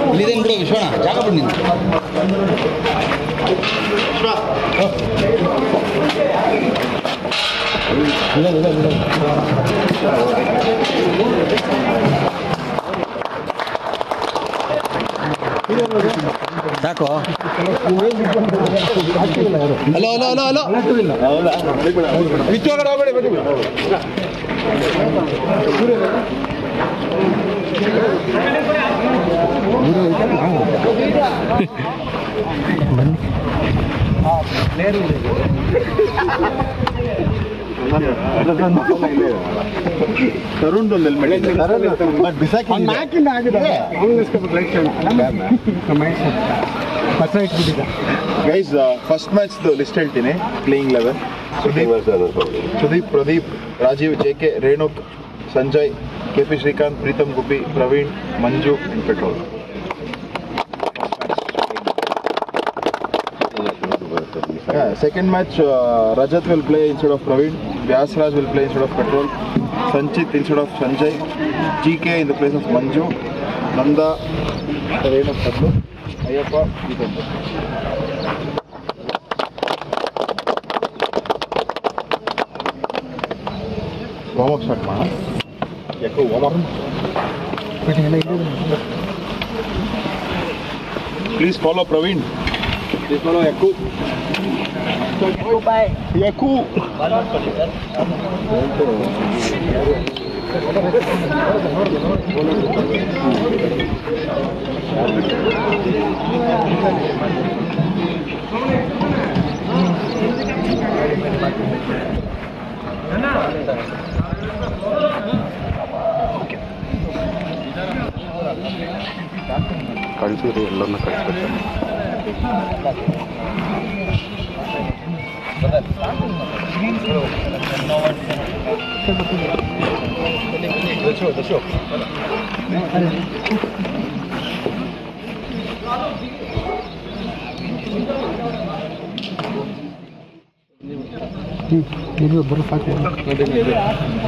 ಇಲ್ಲಿದೇನು ಬಿಡು ವಿಶ್ವಣ ಜಾಗ ಬಿಡು ನೀನು ಸಾಕು ಹಲೋ ಹಲೋ ಹಲೋ ಹಲೋ ಮಿಚ್ಚೋಗಡೆ ಹೋಗಬೇಡಿ ಬನ್ನಿ Tarun guys first match list ಹೇಳ್ತೀನಿ playing 11 Sudeep Pradeep Rajeev JK Renuk Sanjay KP Srikanth Preetam Gubbi Praveen Manju petrol second match Rajat will play instead of Praveen, Vyasraj will play instead of Petrol, Sanchit instead of Sanjay, GK in the place of Manju, Nanda Renu Sadlu, Ayappa Vidamba. Warm up start mana? Yakku warm up. Please follow Praveen. Please follow Yakku. Yakku. ಕಳಿಸಿರಿ ಎಲ್ಲರನ್ನ ಕಳಿಸ್ಬೇಕು ಬರೋ ಸಾಕು